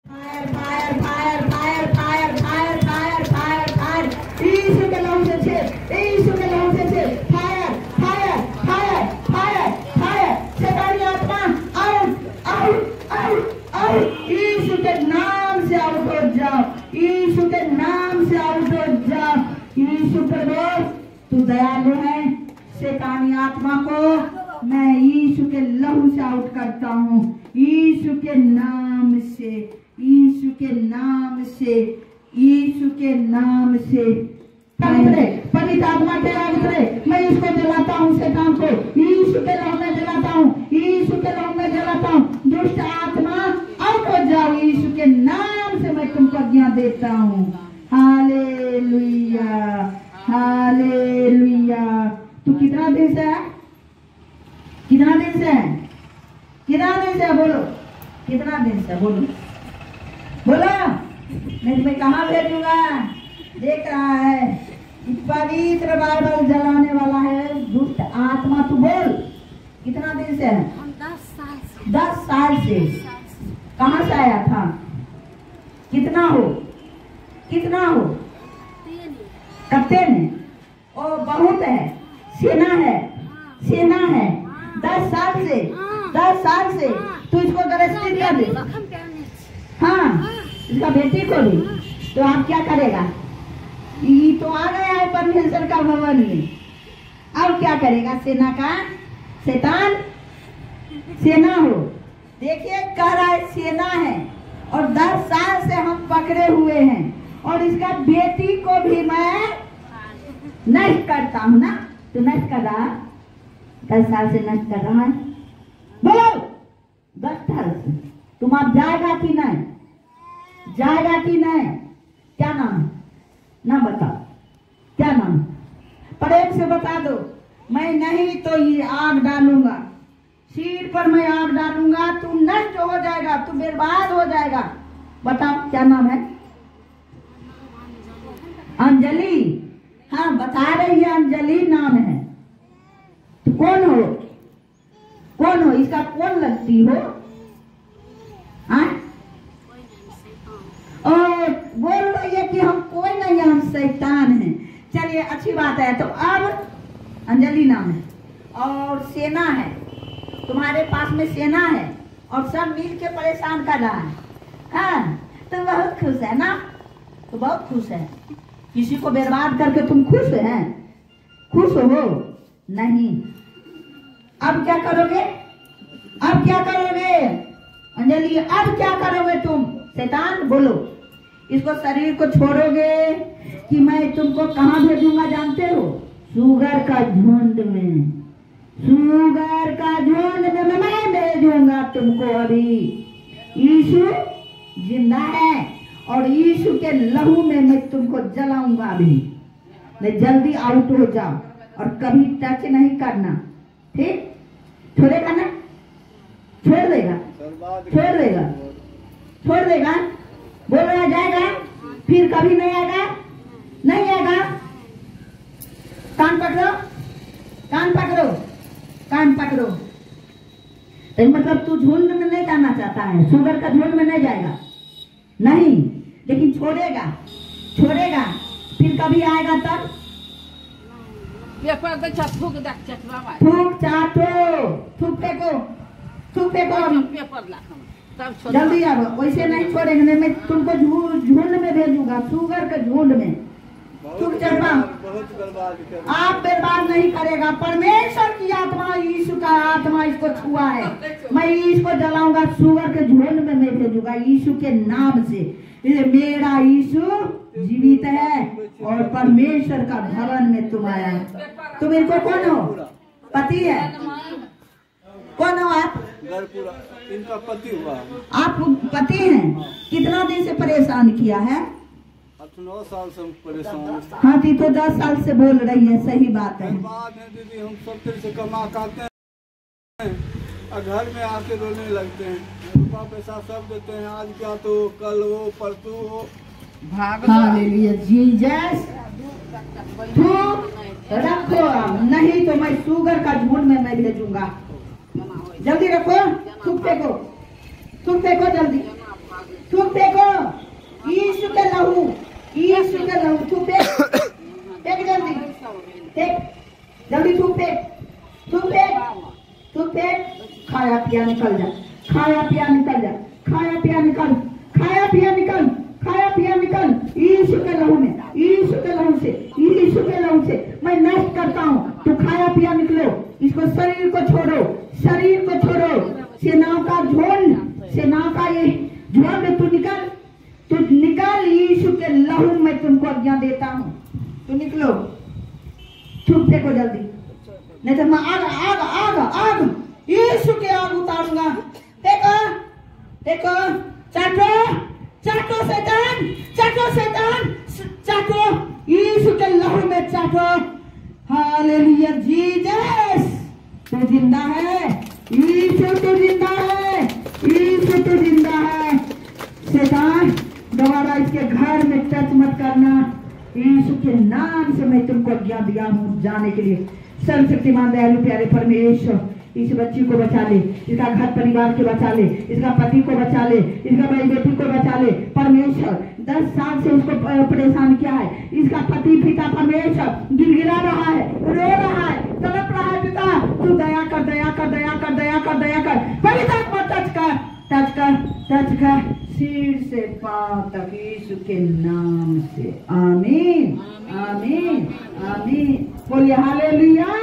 Fire fire fire fire fire fire fire fire fire यीशु के नाम से छेद, यीशु के नाम से छेद, fire fire fire fire fire शैतानी आत्मा आउट आउट आउट आउट यीशु के नाम से आउट हो जाओ, यीशु के नाम से आउट हो जाओ। यीशु प्रभु तू दयालु है, शैतानी आत्मा को मैं यीशु के लहू से आउट करता हूँ, यीशु के नाम से, यीशु के नाम से, यीशु के नाम से। पवित्र आत्मा के उतरे, मैं इसको जलाता हूँ शैतान को, यीशु के नाम में जलाता हूँ, यीशु के नाम में जलाता हूँ। दुष्ट आत्मा आउट हो जाओ, यीशु के नाम से मैं तुमको आज्ञा देता हूँ। हालेलुया हालेलुया। तू कितना दिन से है, कितना दिन से है, कितना दिन से बोलो, कितना दिन से बोलो, बोलो। मैं तुम्हें कहाँ भेजूंगा? देख रहा है पवित्र बाइबल जलाने वाला है दुष्ट आत्मा। तू बोल कितना दिन से है? 10 साल से। 10 साल से। कहाँ से आया था? कितना हो, कितना हो? कप्तान है ओ बहुत है, सेना है, सेना है। 10 साल से, 10 साल से तू इसको गृहस्थी दिया दे। हाँ इसका बेटी को भी तो आप क्या करेगा? ये तो आ गया है परमेश्वर का भवन में, अब क्या करेगा? सेना का शैतान सेना हो। देखिए कह रहा है सेना है और 10 साल से हम पकड़े हुए हैं और इसका बेटी को भी मैं नष्ट करता हूँ ना। तो नष्ट कर रहा, 10 साल से नष्ट कर रहा है। बोलो 10 साल से तुम आप जाएगा कि नहीं, जाएगा कि नहीं? क्या नाम है? नाम बताओ, क्या नाम? प्रेम से बता दो। मैं नहीं तो ये आग डालूंगा, सिर पर मैं आग डालूंगा, तू नष्ट हो जाएगा, तू बर्बाद हो जाएगा। बताओ क्या नाम है? अंजलि। हाँ बता रही है अंजलि नाम है। तो कौन हो, कौन हो? इसका कौन लगती हो? हाँ और बोल रही है कि हम कोई नहीं, हम शैतान हैं। चलिए अच्छी बात है। तो अब अंजलि नाम है और सेना है, तुम्हारे पास में सेना है और सब मिल के परेशान कर रहा है। हाँ तुम बहुत खुश है ना? तो बहुत खुश है। किसी को बर्बाद करके तुम खुश है? खुश हो नहीं। अब क्या करोगे? अब क्या करोगे अंजलि? अब क्या करोगे तुम? शैतान बोलो, इसको शरीर को छोड़ोगे कि मैं तुमको कहाँ भेजूंगा जानते हो? सुगर का झुंड में, सुगर का झुंड में मैं भेजूंगा तुमको। अभी यीशु जिंदा है और यीशु के लहू में मैं तुमको जलाऊंगा। अभी मैं जल्दी आउट हो जाओ और कभी टच नहीं करना, ठीक? छोड़ेगा ना? छोड़ देगा, छोड़ देगा, छोड़ देगा। बोल रहा जाएगा फिर कभी नहीं आएगा, नहीं आएगा। कान पकड़ो, कान पकड़ो, कान पकड़ो। तो मतलब तू झुंड में नहीं जाना चाहता है, शुगर का झुंड में नहीं जाएगा, नहीं। लेकिन छोड़ेगा, छोड़ेगा फिर कभी आएगा तब? थूक चाटो, थूक फेंको, थूक फेंको, जल्दी आओ। वैसे नहीं छोड़ेंगे, मैं तुमको झुंड में भेजूंगा, शुगर के झुंड में। तुम चढ़ा आप बर्बाद नहीं करेगा। परमेश्वर की आत्मा, यीशु का आत्मा इसको छुआ है। मैं इसको जलाऊंगा, शुगर के झुंड में मैं भेजूंगा यीशु के नाम से। मेरा यीशु जीवित है और परमेश्वर का भवन में तुम आया है। तुम इनको कौन हो? पति है? कौन हो आप? इनका पति हुआ। आप पति हैं? कितना दिन से परेशान किया है? 8-9 साल से हम परेशान। हाँ जी तो 10 साल से बोल रही है, सही बात है। बात है दीदी, हम सब तरह से कमा खाते हैं और घर में आके रोने लगते हैं। रुपया पैसा सब देते हैं, आज क्या तो कल हो परसों हो। हालेलुया जीसस। रखो, नहीं तो मैं शुगर का झुंड में मैं भेजूंगा। जल्दी रखो, थूक फेंको, थूक फेंको जल्दी। थूक फेंको, यीशु के लहू, यीशु के लहू, थूक फेंक, फेंक जल्दी, फेंक जल्दी, थूक फेंक, थूक फेंक, थूक फेंक। खाया पिया निकल जा, खाया पिया निकल जा, खाया पिया निकल, खाया पिया निकल, खाया पिया निकल, यीशु के लहू में, यीशु के लहू से, यीशु के लहू से मैं नष्ट करता हूँ। तो खाया पिया निकलो, इसको शरीर को छोड़ो, शरीर को छोड़ो, सेनाओं का झुंड, सेनाओं का ये झुंड, तू निकल, तू निकल, यीशु के लहू में तुमको आज्ञा देता हूँ, तू निकलो, चुप फेंको जल्दी, नहीं तो मैं आग आग आग आग यीशु के आग उतारूंगा। देखो देखो, चाटो चाटो शैतान, चाटो शैतान, चाटो, यीशु के लहू में चाटो। हालेलुया जीसस, तू जिंदा है, यीशु तू जिंदा है, यीशु तू जिंदा है। शैतान दोबारा इसके घर में टच मत करना, यीशु के नाम से मैं तुमको आज्ञा दिया हूँ जाने के लिए। सर्वशक्तिमान दयालु प्यारे परमेश्वर, इस बच्ची को बचा ले, इसका घर परिवार को बचा ले, इसका पति को बचा ले, इसका भाई बेटी को बचा ले परमेश्वर। 10 साल से उसको परेशान किया है, इसका पति पिता परमेश्वर गिड़गिड़ा रहा है, रो रहा है, तड़प रहा है। पिता तू दया कर, दया कर, दया कर, दया कर, दया कर, पवित्र आत्मा टच कर, टच कर, टच कर, सिर से पांव तक यीशु के नाम से, आमीन, आमीन, आमीन। बोलिए हालेलुया।